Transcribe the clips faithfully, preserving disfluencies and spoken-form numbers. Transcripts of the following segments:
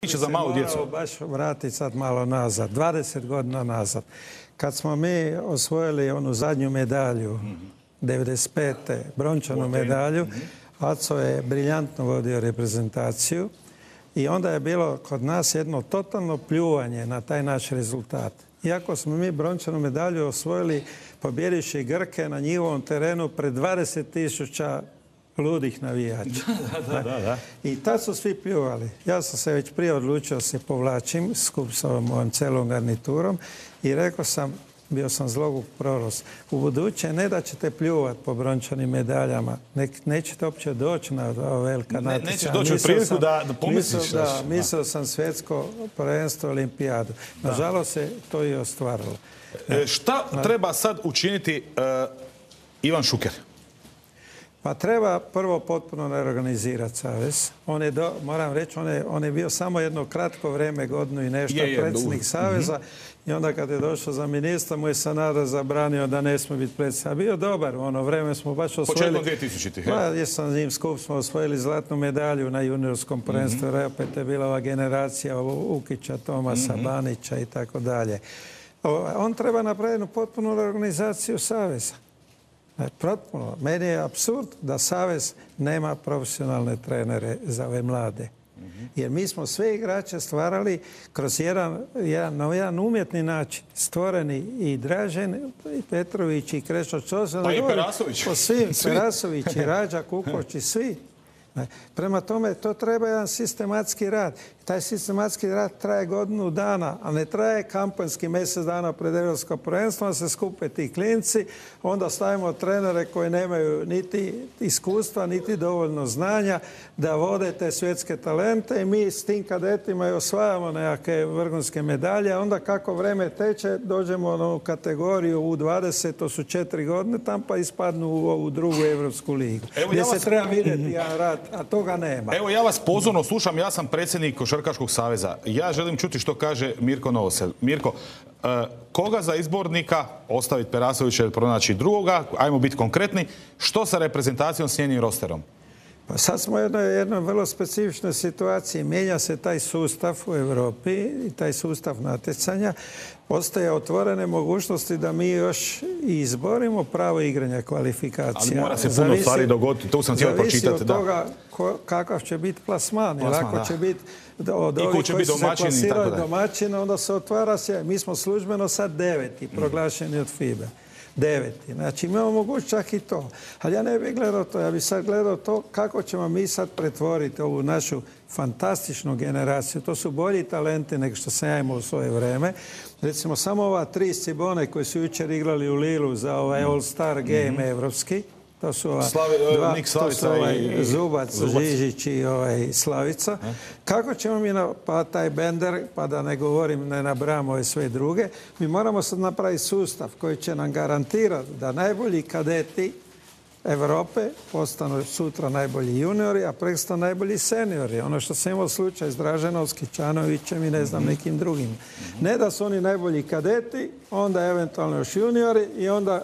za malu djecu. Moramo baš vratiti sad malo nazad, dvadeset godina nazad. Kad smo mi osvojili onu zadnju medalju, devedeset pete brončanu medalju, Aco je briljantno vodio reprezentaciju i onda je bilo kod nas jedno totalno pljuvanje na taj naš rezultat. Iako smo mi brončanu medalju osvojili pobjedivši Grke na njihovom terenu pred dvadeset tisuća ludih navijača. Da, da, da. I tad su svi pljuvali. Ja sam se već prije odlučio se povlačim skup sa mojom celom garniturom i rekao sam, bio sam zloguk proros. U buduće ne da ćete pljuvati po brončanim medaljama, ne, nećete uopće doći na velika ne, natjecanja. Nećeš doći u priliku da, da pomisliš. Mislio, da, mislio sam svjetsko prvenstvo, olimpijadu. Nažalost se to i ostvarilo. E, šta treba sad učiniti uh, Ivan Šuker? Pa treba prvo potpuno reorganizirati savez. On je, do, moram reći, on je, on je bio samo jedno kratko vrijeme, godinu i nešto, je, je, predsjednik do... saveza. Mm-hmm. I onda kad je došao za ministra, mu je Sanader zabranio da ne smije biti predsjednik. Bio dobar, u ono vrijeme smo baš osvojili... Početkom dvije tisućite. Pa, jesam s njim skup, smo osvojili zlatnu medalju na juniorskom prvenstvu. Mm-hmm. Opet je bila ova generacija Ukića, Tomasa, mm-hmm. Banića i tako dalje. On treba napraviti potpunu reorganizaciju saveza. Potpuno. Meni je apsurd da savez nema profesionalne trenere za ove mlade. Jer mi smo sve igrače stvarali kroz jedan, jedan, na jedan umjetni način. Stvoreni i Dražen, i Petrović, i Krešo Čosa. Pa i Perasović. Po svim, Perasović, i Rađa, Kukoć, i svi. Prema tome, to treba jedan sistematski rad. Taj sistematski rad traje godinu dana, a ne traje kampanjski mjesec dana pred Europsko prvenstvo, da se skupe ti klinci, onda stavimo trenere koji nemaju niti iskustva, niti dovoljno znanja da vode te svjetske talente i mi s tim kadetima i osvajamo nekakve vrhunske medalje, a onda kako vreme teče, dođemo na kategoriju U dvadeset, to su četiri godine, tam pa ispadnu u ovu drugu Evropsku ligu. Evo, gdje ja vas... se treba vidjeti jedan rad, a toga nema. Evo, ja vas pozorno slušam, ja sam predsjednik Košarkaškog saveza. Ja želim čuti što kaže Mirko Novosel. Mirko, uh, koga za izbornika ostaviti Perasovića ili pronaći drugoga? Ajmo biti konkretni. Što sa reprezentacijom s njenim rosterom? Pa sad smo u jednoj, jednoj vrlo specifičnoj situaciji. Mijenja se taj sustav u Europi i taj sustav natjecanja. Postoje otvorene mogućnosti da mi još izborimo pravo igranja kvalifikacija. Ali mora se puno zavisi, stvari dogoditi. Tu sam htio pročitati. Zavisi od toga ko, kakav će biti plasman. Jer ako će biti od ovih koji su se plasirali domaćina, onda se otvara se. Mi smo službeno sad deveti proglašeni od FIBE. Deveti. Znači, imamo moguće čak i to. Ali ja ne bih gledao to. Ja bih sad gledao to kako ćemo mi sad pretvoriti ovu našu fantastičnu generaciju. To su bolji talenti nego što sam ja imao u svoje vreme. Recimo, samo ova tri Cibone koji su jučer igrali u Lilu za ovaj All-Star game mm-hmm. evropski. To su ova Slavi, dva, Nik Slavica to su ovaj i Zubac, Zubac, Žižić i ovaj Slavica. E? Kako ćemo mi, na, pa taj Bender, pa da ne govorim, ne nabrajamo ove sve druge, mi moramo sad napraviti sustav koji će nam garantirati da najbolji kadeti Europe postanu sutra najbolji juniori, a preksutra najbolji seniori. Ono što sam imao slučaj s Draženovskim, Čanovićem i ne znam nekim drugim. Ne da su oni najbolji kadeti, onda eventualno još juniori i onda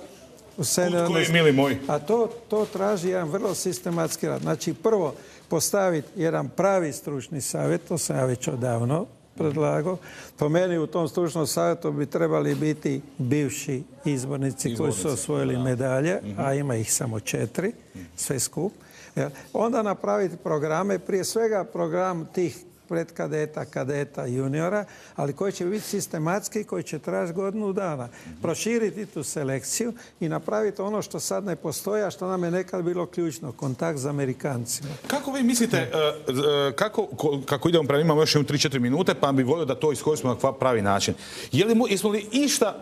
Koji, mili moji. A to, to traži jedan vrlo sistematski rad. Znači, prvo, postaviti jedan pravi stručni savjet, to sam ja već odavno predlagao. Po meni u tom stručnom savjetu bi trebali biti bivši izbornici, izbornici koji su osvojili da. medalje, mm-hmm. a ima ih samo četiri, sve skup. Onda napraviti programe, prije svega program tih predkadeta, kadeta, juniora, ali koji će biti sistematski, koji će trajati godinu dana. Proširiti tu selekciju i napraviti ono što sad ne postoji, a što nam je nekad bilo ključno, kontakt s Amerikancima. Kako vi mislite, kako, kako idemo prema, imamo još tri četiri minute, pa bi volio da to iskoristimo na pravi način. Je li, jesmo li išta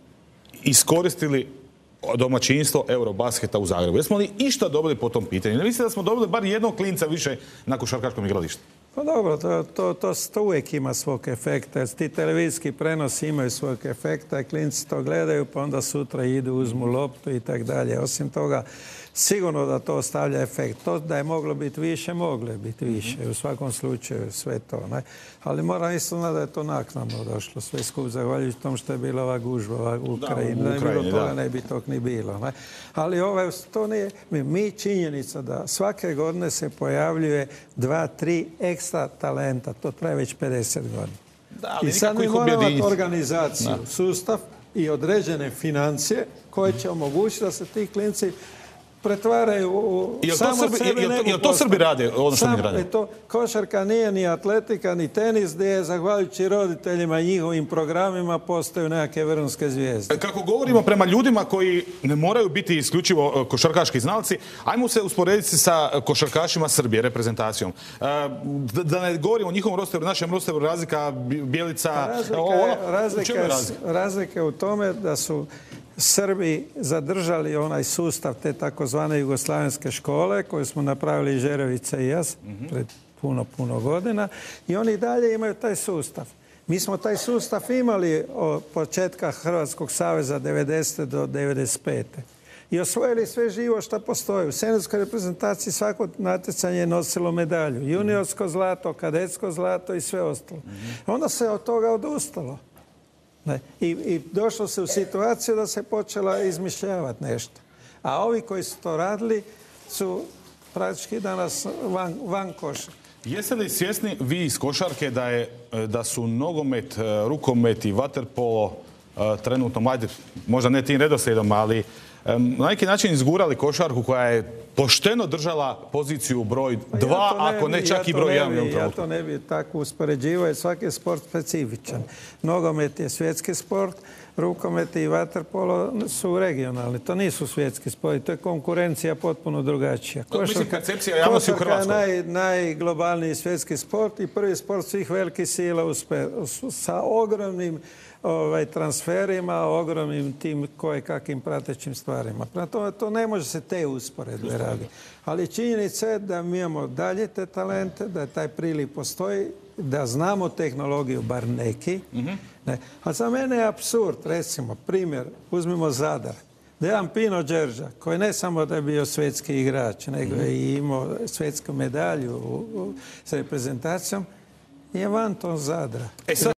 iskoristili domaćinstvo Eurobasketa u Zagrebu? Jesmo li išta dobili po tom pitanju? Ne mislite da smo dobili bar jednog klinca više na košarkaškom igralištu? Pa dobro, to, to, to, to uvijek ima svog efekta. Ti televizijski prenosi imaju svog efekta, klinci to gledaju, pa onda sutra idu, uzmu loptu i tak dalje. Osim toga, sigurno da to ostavlja efekt. To da je moglo biti više, moglo je biti više. U svakom slučaju sve to. Ne? Ali moram isto znati da je to naknadno došlo. Sve skup zahvaljujući tom što je bila ova gužva u Ukrajini. Da, u Ukrajini, da je bilo toga, ne bi tog ni bilo. Ne? Ali ove, to nije... Mi, mi činjenica da svake godine se pojavljuje dva, tri ekstra ekstra talenta. To traje već pedeset godina. Da, ali i sad mi nikako ih moramo imati objediniti. organizaciju, Da. sustav i određene financije koje će omogućiti da se ti klinci pretvaraju u Jel to samo Srbi- sebe. jel to- nego jel to postanu. Srbi rade, ono što mi Samo radimo? je to, košarka nije ni atletika, ni tenis, gdje je zahvaljujući roditeljima i njihovim programima postaju nekakve vrhunske zvijezde. Kako govorimo prema ljudima koji ne moraju biti isključivo e, košarkaški znalci, ajmo se usporediti sa košarkašima Srbije, reprezentacijom. E, Da da ne govorimo o njihovom rosteru, našem rosteru razlika Bi- Bjelica... Razlika ovo, je, ono. U razlika, čemu je je, razlika? razlika je u tome da su Srbi zadržali onaj sustav te takozvane jugoslavenske škole koju smo napravili Žerovica i ja pred puno, puno godina i oni dalje imaju taj sustav. Mi smo taj sustav imali od početka Hrvatskog saveza devedesete do devedeset pete i osvojili sve živo što postoji. U seniorskoj reprezentaciji svako natjecanje je nosilo medalju. Juniorsko zlato, kadetsko zlato i sve ostalo. Onda se od toga odustalo. Ne. I, I došlo se u situaciju da se počela izmišljavati nešto. A ovi koji su to radili su praktički danas van, van koša. Jeste li svjesni vi iz košarke da, je, da su nogomet, rukomet i vaterpolo e, trenutno, majde, možda ne tim redoslijedom, ali e, na neki način izgurali košarku koja je pošteno držala poziciju broj dva, Pa ja to ako ne bi- čak ja i to broj ne jedan. bi- u ovom Ja trenutku. to ne bi tako uspoređivao jer svaki je sport specifičan. Nogomet je svjetski sport, rukomet i vaterpolo su regionalni. To nisu svjetski sport, to je konkurencija potpuno drugačija. To mislim percepcija javnosti u košarka je Hrvatskoj. naj, najglobalniji svjetski sport i prvi sport svih velikih sila uspe, sa ogromnim ovaj, transferima, ogromnim tim kojekakvim pratećim stvarima. Prema tome, to ne može se te usporedbe raditi. Ali činjenica je da mi imamo dalje te talente, da taj priliv postoji, da znamo tehnologiju, bar neki. Ne. A za mene je apsurd, recimo, primjer, uzmimo Zadar. Dejan Pino Đerđa, koji ne samo da je bio svjetski igrač, nego je i imao svjetsku medalju u- u- s reprezentacijom, je van ton Zadra. E sad